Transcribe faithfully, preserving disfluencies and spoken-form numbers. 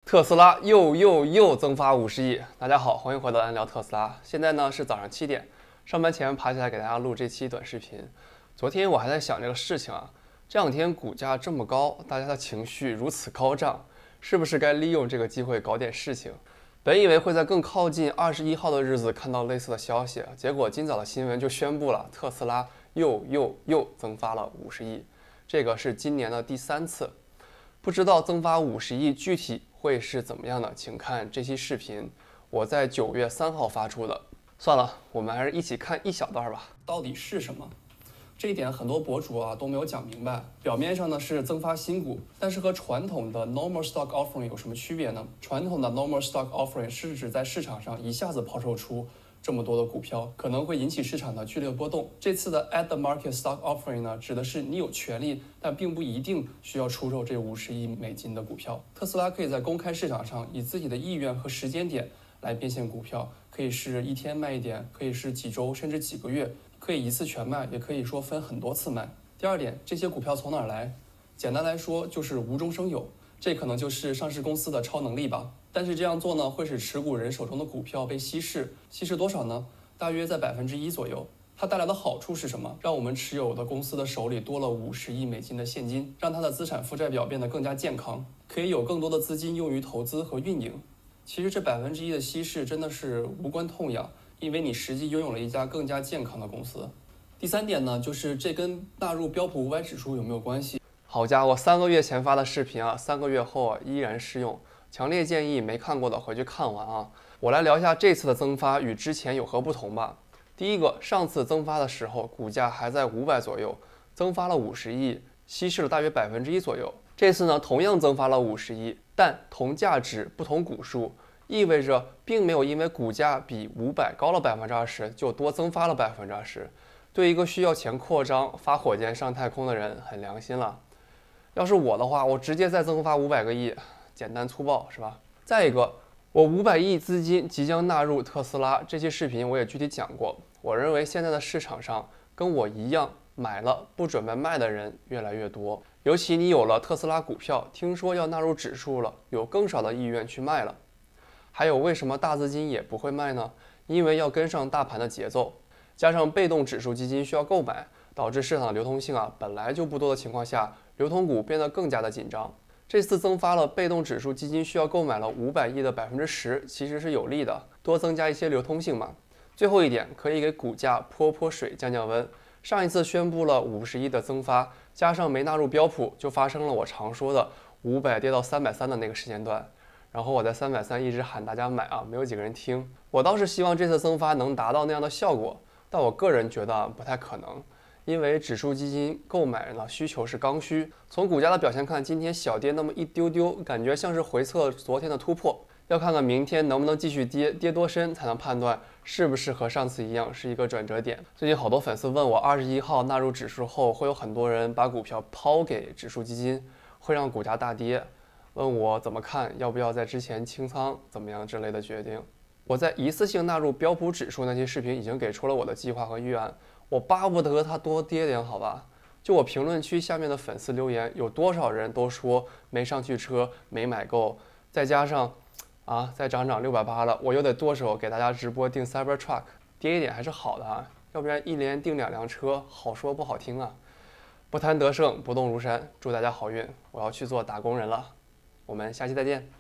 特斯拉又又又增发五十亿！大家好，欢迎回到咱聊特斯拉。现在呢是早上七点，上班前爬起来给大家录这期短视频。昨天我还在想这个事情啊，这两天股价这么高，大家的情绪如此高涨，是不是该利用这个机会搞点事情？本以为会在更靠近二十一号的日子看到类似的消息，结果今早的新闻就宣布了特斯拉又又又增发了五十亿，这个是今年的第三次。不知道增发五十亿具体会是怎么样的，请看这期视频，我在九月三号发出的。算了，我们还是一起看一小段吧。到底是什么？这一点很多博主啊都没有讲明白。表面上呢是增发新股，但是和传统的 normal stock offering 有什么区别呢？传统的 normal stock offering 是指在市场上一下子抛售出这么多的股票，可能会引起市场的剧烈波动。这次的 at the market stock offering 呢，指的是你有权利，但并不一定需要出售这五十亿美金的股票。特斯拉可以在公开市场上以自己的意愿和时间点来变现股票，可以是一天卖一点，可以是几周甚至几个月，可以一次全卖，也可以说分很多次卖。第二点，这些股票从哪儿来？简单来说就是无中生有，这可能就是上市公司的超能力吧。但是这样做呢，会使持股人手中的股票被稀释，稀释多少呢？大约在百分之一左右。它带来的好处是什么？让我们持有的公司的手里多了五十亿美金的现金，让它的资产负债表变得更加健康，可以有更多的资金用于投资和运营。其实这百分之一的稀释真的是无关痛痒，因为你实际拥有了一家更加健康的公司。第三点呢，就是这跟纳入标普五百指数有没有关系？好家伙，三个月前发的视频啊，三个月后啊依然适用。强烈建议没看过的回去看完啊！我来聊一下这次的增发与之前有何不同吧。第一个，上次增发的时候股价还在五百左右，增发了五十亿，稀释了大约百分之一左右。这次呢，同样增发了五十亿，但同价值不同股数，意味着并没有因为股价比五百高了百分之二十就多增发了百分之二十。对一个需要钱扩张、发火箭上太空的人很良心了。要是我的话，我直接再增发五百个亿。简单粗暴是吧？再一个，我五百亿资金即将纳入特斯拉，这期视频我也具体讲过。我认为现在的市场上跟我一样买了不准备卖的人越来越多，尤其你有了特斯拉股票，听说要纳入指数了，有更少的意愿去卖了。还有为什么大资金也不会卖呢？因为要跟上大盘的节奏，加上被动指数基金需要购买，导致市场的流通性啊本来就不多的情况下，流通股变得更加的紧张。这次增发了被动指数基金需要购买了五百亿的百分之十，其实是有利的，多增加一些流通性嘛。最后一点，可以给股价泼泼水，降降温。上一次宣布了五十亿的增发，加上没纳入标普，就发生了我常说的五百跌到三百三的那个时间段。然后我在三百三一直喊大家买啊，没有几个人听。我倒是希望这次增发能达到那样的效果，但我个人觉得不太可能。因为指数基金购买呢需求是刚需，从股价的表现看，今天小跌那么一丢丢，感觉像是回测昨天的突破。要看看明天能不能继续跌，跌多深才能判断是不是和上次一样是一个转折点。最近好多粉丝问我，二十一号纳入指数后，会有很多人把股票抛给指数基金，会让股价大跌，问我怎么看，要不要在之前清仓，怎么样之类的决定。我在一次性纳入标普指数那期视频已经给出了我的计划和预案。我巴不得它多跌点，好吧？就我评论区下面的粉丝留言，有多少人都说没上去车，没买够，再加上啊，再涨涨六百八了，我又得剁手给大家直播订 Cybertruck， 跌一点还是好的啊，要不然一连订两辆车，好说不好听啊。不贪得胜，不动如山，祝大家好运，我要去做打工人了，我们下期再见。